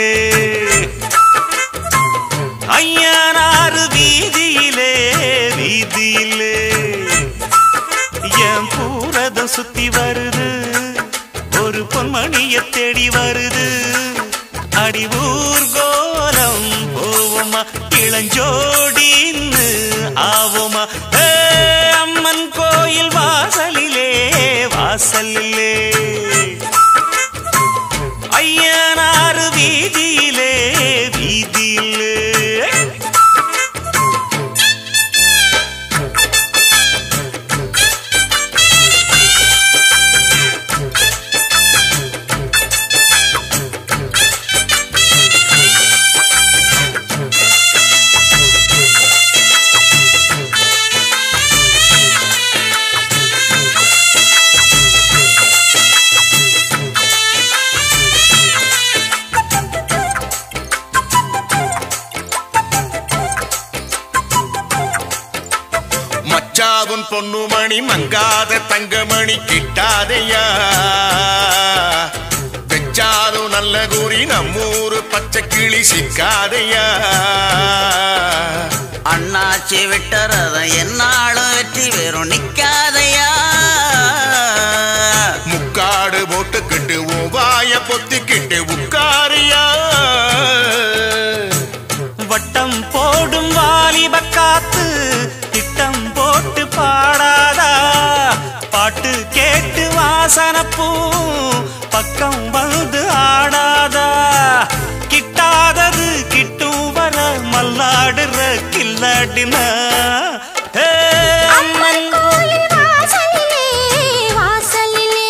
ஐயனாறு வீதியிலே வீதியிலே என் பூரதம் சுத்தி வருது ஒரு பொன்மணிய தேடி வருது அடி ஊர்கோலம் போவோமா இளஞ்சோடின்னு ஆவோமா அம்மன் கோயில் வாசலிலே வாசலிலே ஐயனாறு வீதியிலே வீதியிலே மச்சாவும் பொண்ணுமணி மங்காத தங்கமணி கிட்டாதையா வெச்சாலும் நல்ல கூறி நம்மூரு பச்சை கிளி சிக்காதையா அண்ணாச்சி விட்டறத என்னாலும் வெற்றி வெறும் நிக்காதையா முக்காடு போட்டுக்கிட்டு வாய பொத்திக்கிட்டு உட்காரியா வட்டம் போடும் வாலிப காத்து திட்டம் போட்டு பாடாதா பாட்டு கேட்டு வாசனப்பூ பக்கம் வந்து ஆடாதா கிட்டாதது கிட்டும் வர மல்லாடுற கில்லாடினா அம்மன் கோயில் வாசலிலே வாசலிலே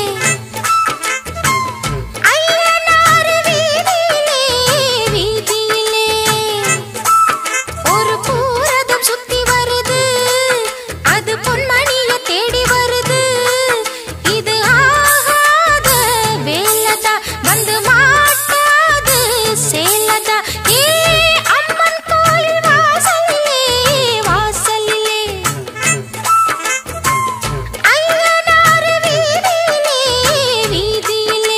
ஐயனாறு வீதியிலே வீதியிலே ஒரு பூரதம் சுத்தி வருது அது பொன்மணிய தேடி வருது இது ஆகாத வேலதா வந்து மாட்டாது சேலதா அம்மன் கோயில் வாசலிலே வாசலிலே ஐயனாறு வீதியிலே வீதியிலே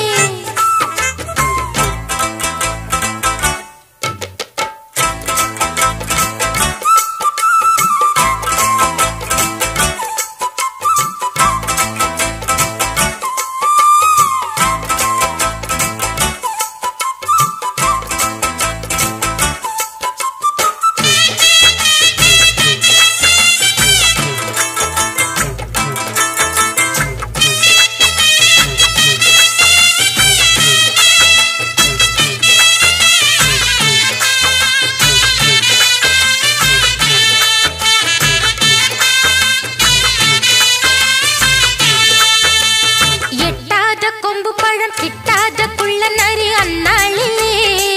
எட்டாத கொம்பு பழம் கிட்டாத குள்ள நரி அந்நாளிலே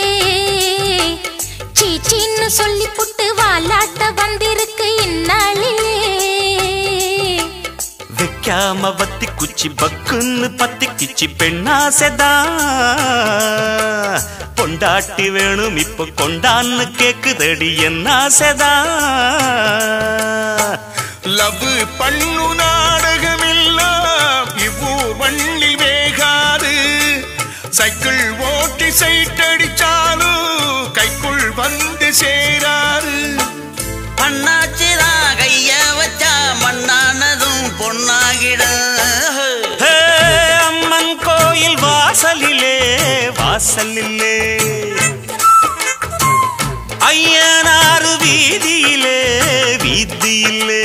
சீச்சின்னு சொல்லி புட்டு வாலாட்ட வந்திருக்கு இந்நாளிலே வைக்காம வத்தி குச்சி பக்குன்னு பத்தி கிச்சி பெண்ணாசைதா பொண்டாட்டி வேணும் இப்ப கொண்டான்னு கேக்குதடி என்ன ஆசைதா லவ் பண்ணு நாடகமெல்லாம் இவ்வூர் மண்ணில் வேகாது சைக்கிள் ஓட்டி சைட்டடிச்சாலும் கைக்குள் வந்து சேராது அண்ணாச்சிதான் கைய வச்சா மண்ணானதும் பொன்னாகிட அம்மன் கோயில் வாசலிலே வாசலிலே ஐயனாறு வீதியிலே வீதியிலே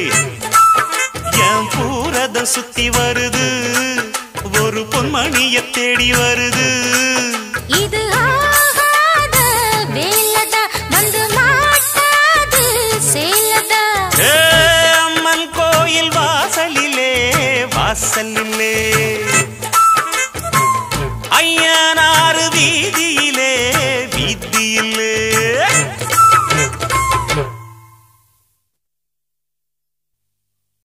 என் பூரதம் சுத்தி வருது ஒரு பொன்மணிய தேடி வருது இது ஆகாத வேலதா வந்து மாட்டாது சேலதா அம்மன் கோயில் வாசலிலே வாசலிலே ஐயனாறு வீதியிலே வீதியிலே